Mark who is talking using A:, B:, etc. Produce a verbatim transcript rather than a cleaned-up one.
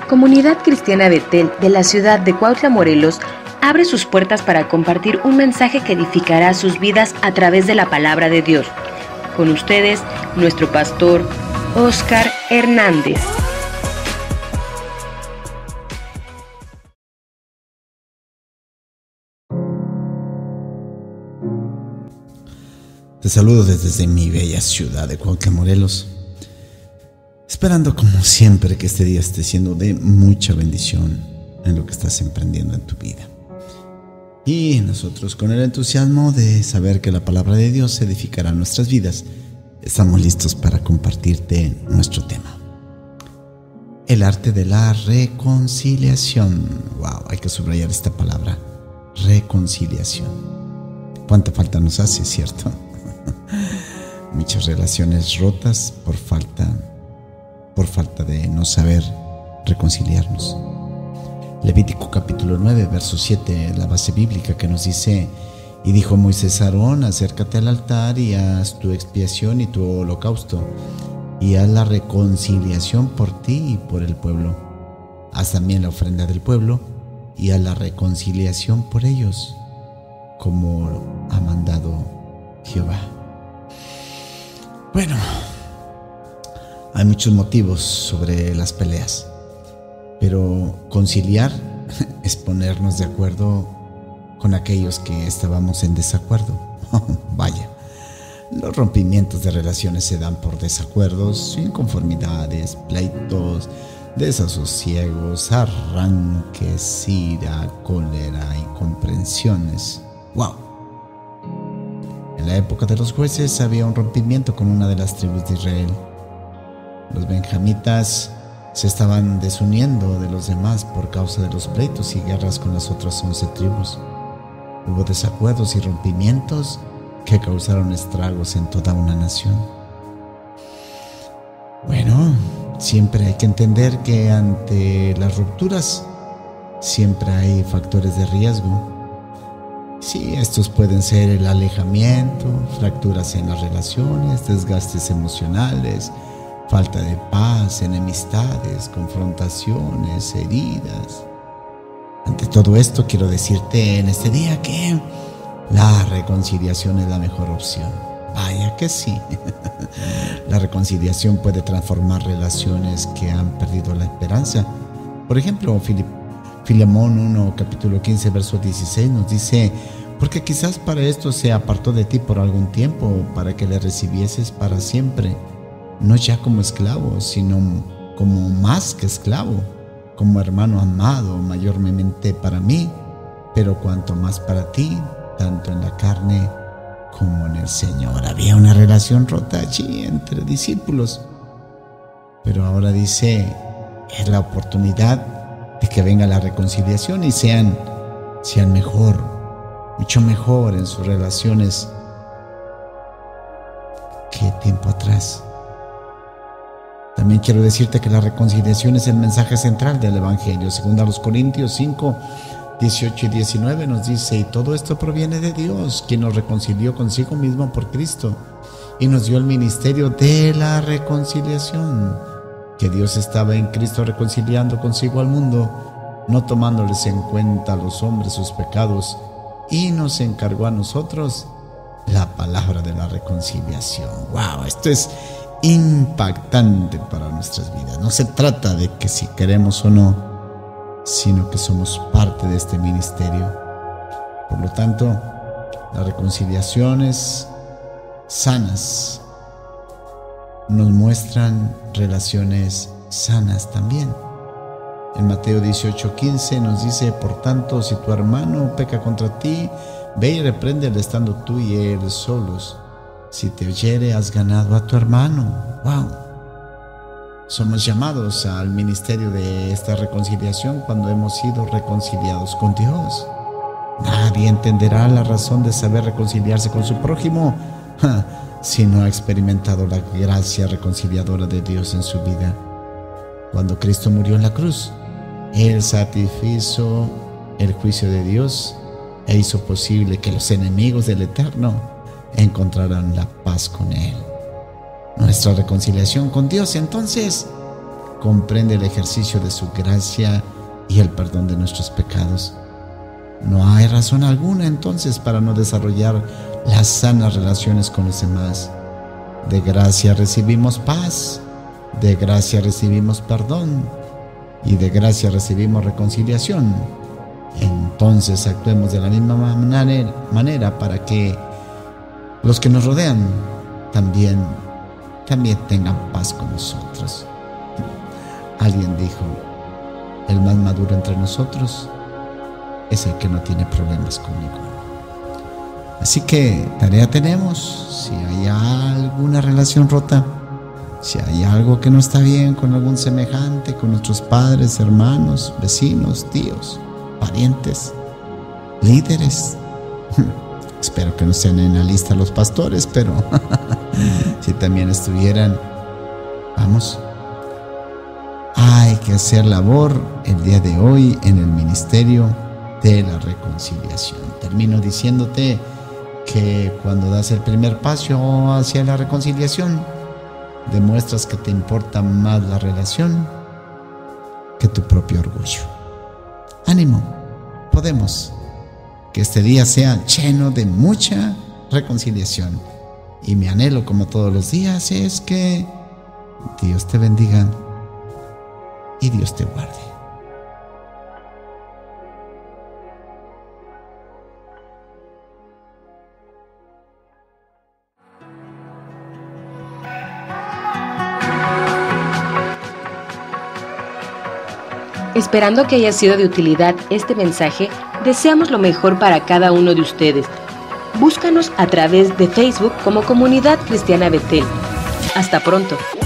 A: Comunidad Cristiana Betel de la ciudad de Cuautla, Morelos, abre sus puertas para compartir un mensaje que edificará sus vidas a través de la palabra de Dios. Con ustedes, nuestro pastor, Óscar Hernández.
B: Te saludo desde mi bella ciudad de Cuautla, Morelos, esperando como siempre que este día esté siendo de mucha bendición en lo que estás emprendiendo en tu vida. Y nosotros, con el entusiasmo de saber que la palabra de Dios edificará nuestras vidas, estamos listos para compartirte nuestro tema: el arte de la reconciliación. Wow, hay que subrayar esta palabra, reconciliación. ¿Cuánta falta nos hace, cierto? Muchas relaciones rotas por falta, por falta de no saber reconciliarnos. Levítico capítulo nueve, verso siete, la base bíblica que nos dice: y dijo Moisés a Aarón, acércate al altar y haz tu expiación y tu holocausto, y haz la reconciliación por ti y por el pueblo. Haz también la ofrenda del pueblo y haz la reconciliación por ellos, como ha mandado Jehová. Bueno, hay muchos motivos sobre las peleas, pero conciliar es ponernos de acuerdo con aquellos que estábamos en desacuerdo. Vaya, los rompimientos de relaciones se dan por desacuerdos, inconformidades, pleitos, desasosiegos, arranques, ira, cólera, incomprensiones. ¡Wow! En la época de los jueces había un rompimiento con una de las tribus de Israel. Los benjamitas se estaban desuniendo de los demás por causa de los pleitos y guerras con las otras once tribus. Hubo desacuerdos y rompimientos que causaron estragos en toda una nación. Bueno, siempre hay que entender que ante las rupturas siempre hay factores de riesgo. Sí, estos pueden ser el alejamiento, fracturas en las relaciones, desgastes emocionales, falta de paz, enemistades, confrontaciones, heridas. Ante todo esto, quiero decirte en este día que la reconciliación es la mejor opción. Vaya que sí. La reconciliación puede transformar relaciones que han perdido la esperanza. Por ejemplo, Filip Filemón uno, capítulo quince, verso dieciséis nos dice: porque quizás para esto se apartó de ti por algún tiempo, para que le recibieses para siempre, no ya como esclavo, sino como más que esclavo, como hermano amado, mayormente para mí, pero cuanto más para ti, tanto en la carne como en el Señor. Había una relación rota allí entre discípulos, pero ahora dice: es la oportunidad de que venga la reconciliación y sean, sean mejor, mucho mejor en sus relaciones que tiempo atrás. También quiero decirte que la reconciliación es el mensaje central del Evangelio. Según a los Corintios cinco, dieciocho y diecinueve nos dice: y todo esto proviene de Dios, quien nos reconcilió consigo mismo por Cristo y nos dio el ministerio de la reconciliación. Que Dios estaba en Cristo reconciliando consigo al mundo, no tomándoles en cuenta a los hombres sus pecados, y nos encargó a nosotros la palabra de la reconciliación. ¡Wow! Esto es impactante para nuestras vidas. No se trata de que si queremos o no, sino que somos parte de este ministerio. Por lo tanto, las reconciliaciones sanas nos muestran relaciones sanas también. En Mateo dieciocho, quince nos dice: por tanto, si tu hermano peca contra ti, ve y repréndele estando tú y él solos. Si te oyere, has ganado a tu hermano. ¡Wow! Somos llamados al ministerio de esta reconciliación cuando hemos sido reconciliados con Dios. Nadie entenderá la razón de saber reconciliarse con su prójimo si no ha experimentado la gracia reconciliadora de Dios en su vida. Cuando Cristo murió en la cruz, Él satisfizo el juicio de Dios e hizo posible que los enemigos del Eterno encontraran la paz con Él. Nuestra reconciliación con Dios, entonces, comprende el ejercicio de su gracia y el perdón de nuestros pecados. No hay razón alguna entonces para no desarrollar las sanas relaciones con los demás. De gracia recibimos paz, de gracia recibimos perdón y de gracia recibimos reconciliación. Entonces actuemos de la misma manera para que los que nos rodean también, también tengan paz con nosotros. Alguien dijo, el más maduro entre nosotros es el que no tiene problemas con ninguno. Así que tarea tenemos. Si hay alguna relación rota, si hay algo que no está bien con algún semejante, con nuestros padres, hermanos, vecinos, tíos, parientes, líderes, espero que no estén en la lista los pastores, pero si también estuvieran, vamos, hay que hacer labor el día de hoy en el ministerio de la reconciliación. Termino diciéndote que cuando das el primer paso hacia la reconciliación, demuestras que te importa más la relación que tu propio orgullo. Ánimo, podemos. Que este día sea lleno de mucha reconciliación. Y mi anhelo, como todos los días, es que Dios te bendiga y Dios te guarde.
A: Esperando que haya sido de utilidad este mensaje, deseamos lo mejor para cada uno de ustedes. Búscanos a través de Facebook como Comunidad Cristiana Betel. Hasta pronto.